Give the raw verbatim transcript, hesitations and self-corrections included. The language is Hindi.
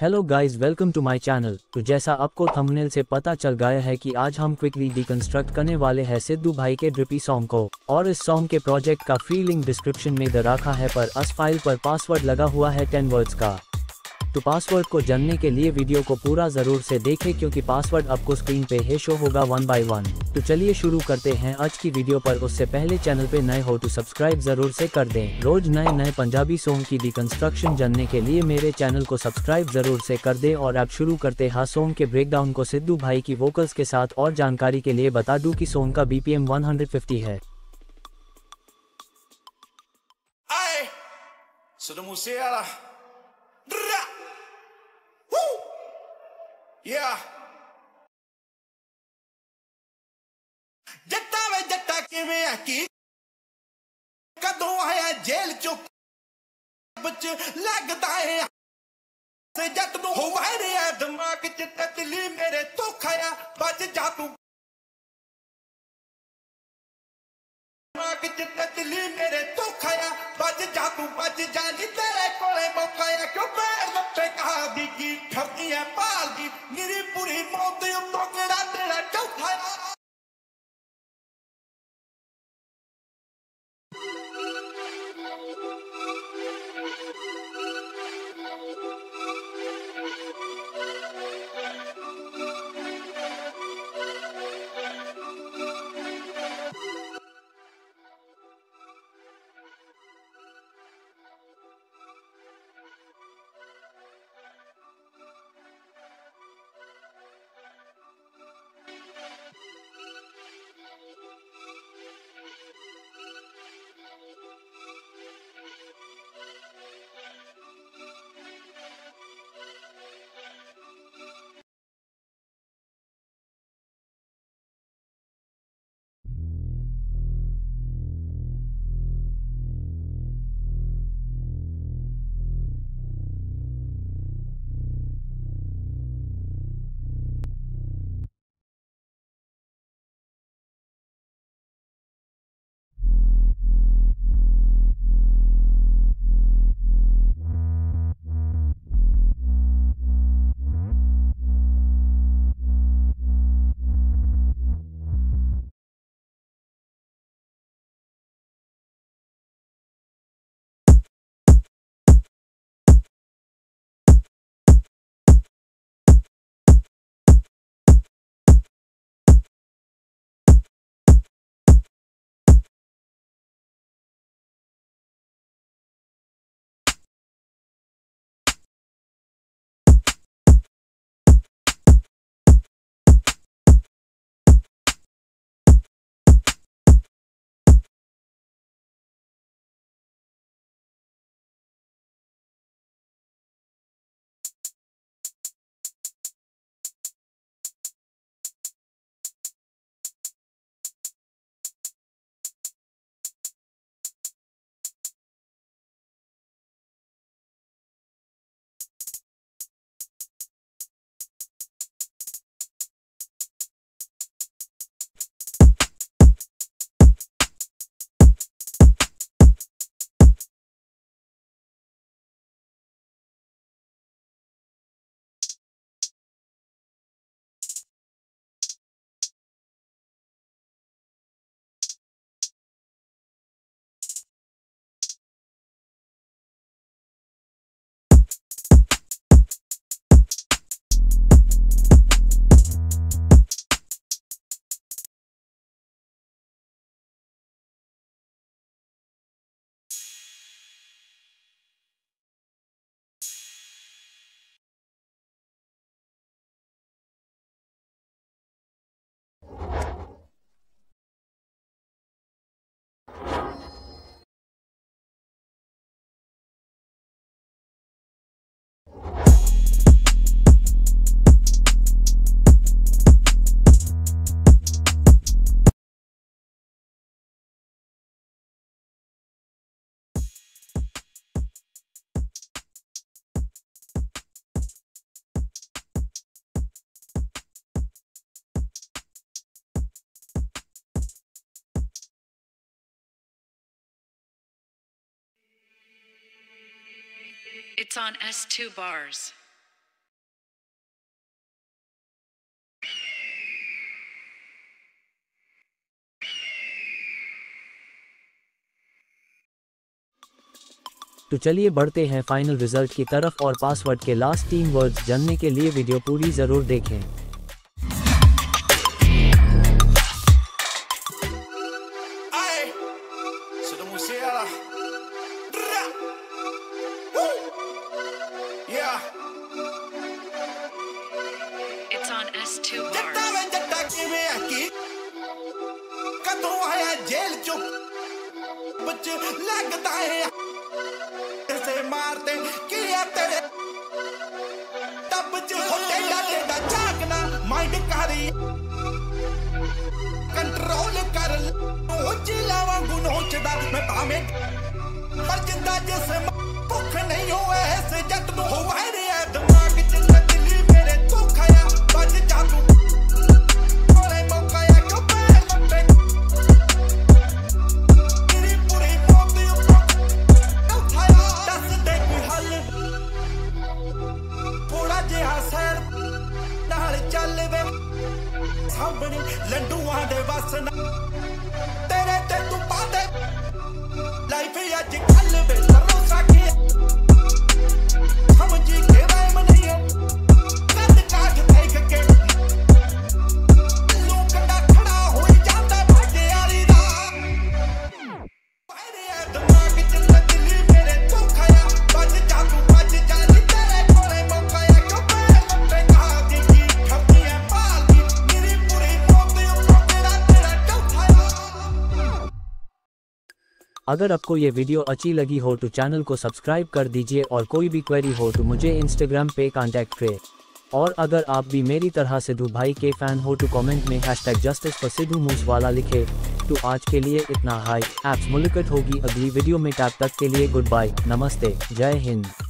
Hello guys, welcome to my channel. तो जैसा आपको थंबनेल से पता चल गया है कि आज हम क्विकली डिकंस्ट्रक्ट करने वाले हैं सिद्धू भाई के ड्रिपी सॉन्ग को, और इस सॉन्ग के प्रोजेक्ट का फ्री लिंक डिस्क्रिप्शन में दे रखा है, पर अस फाइल पर पासवर्ड लगा हुआ है टेन वर्ड्स का। तो पासवर्ड को जानने के लिए वीडियो को पूरा जरूर से देखें, क्योंकि पासवर्ड आपको स्क्रीन पे ही शो होगा वन बाय वन। तो चलिए शुरू करते हैं आज की वीडियो, पर उससे पहले चैनल पे नए हो तो सब्सक्राइब जरूर से कर दें। रोज नए नए पंजाबी सॉन्ग की डिकंस्ट्रक्शन जानने के लिए मेरे चैनल को सब्सक्राइब जरूर से कर दें। और अब शुरू करते हैं सॉन्ग के ब्रेकडाउन को सिद्धू भाई की वोकल्स के साथ। और जानकारी के लिए बता दूं कि सॉन्ग का बीपीएम वन फिफ्टी है। Aye, Siddhu Moosewala. Dra. Woo. Yeah. ਜੱਟਾ ਵੇ ਜੱਟਾ ਕਿਵੇਂ ਆ ਕੀ ਕਦੋਂ ਆਇਆ ਜੇਲ੍ਹ ਚੋਂ ਵਿੱਚ ਲੱਗਦਾ ਏ ਤੇ ਜੱਟ ਨੂੰ ਹੋਵੇ ਰਿਆ ਦਿਮਾਗ ਚ ਤਤਲੀ ਮੇਰੇ ਧੋਖਾ ਆ ਵੱਜ ਜਾ ਤੂੰ ਦਿਮਾਗ ਚ ਤਤਲੀ ਮੇਰੇ ਧੋਖਾ ਆ ਵੱਜ ਜਾ ਤੂੰ ਵੱਜ ਜਾ ਨੀ ਤੇਰੇ ਕੋਲੇ ਮੌਕਾ ਆ ਕਿਉਂ ਪੈਰ ਲੱਤੇ ਕਹਾ ਦੀ ਕੀ ਠਰਦੀ ਐ ਭਾਲ ਦੀ ਨਿਰੀ ਪੂਰੀ ਮੌਤ ਉੱਤੋਂ ਕਿਹੜਾ ਤੇਰਾ ਚੌਥਾ ਆ। It's on S two Bars. तो चलिए बढ़ते हैं फाइनल रिजल्ट की तरफ और पासवर्ड के लास्ट तीन वर्ड्स जानने के लिए वीडियो पूरी जरूर देखें। It's on एस टू जट्टा वे जट्टा किवें आकी कदों आया जेल चो बच लगदा है ऐसे मारते किया तेरे तब च होते डाले दा जागना माइंड करी कंट्रोल कर ओ चिलावा गुनोचदा मैं भाਵੇਂ पर जिंदा जिस भुख नहीं होए ऐसे जट नु होवे रे दिमाग च नकली मेरे तो खाया बच जा तू कोले मौका या क्यों पैर लपटे तेरी पूरी मौत उठाया दस दे कोई हल थोड़ा जिहा सैर नाल चल वे सामने लंडूआं दे वसना तेरे ते तू पादे लाइफ अज कल वे भरोसा के समझी के वह नहीं कद काट देख के लोक दा खड़ा हो जाता बाटे यारी दा मेरे दिमाग च नकली मेरे तो खाया बच जा तू बच जा नी तेरे कोले मौका या क्यों पैर लपटे कहा दी की ठप्पियां पाल दी मेरी पूरी मौत ऊपर तेरा तेरा चौथाया। अगर आपको ये वीडियो अच्छी लगी हो तो चैनल को सब्सक्राइब कर दीजिए और कोई भी क्वेरी हो तो मुझे इंस्टाग्राम पे कांटेक्ट करें। और अगर आप भी मेरी तरह सिद्धू भाई के फैन हो तो कमेंट में hashtag justice for Sidhu Moosewala लिखे। तो आज के लिए इतना हाई। एप्स मुलाकात होगी अगली वीडियो में, तब तक के लिए गुड बाय, नमस्ते, जय हिंद।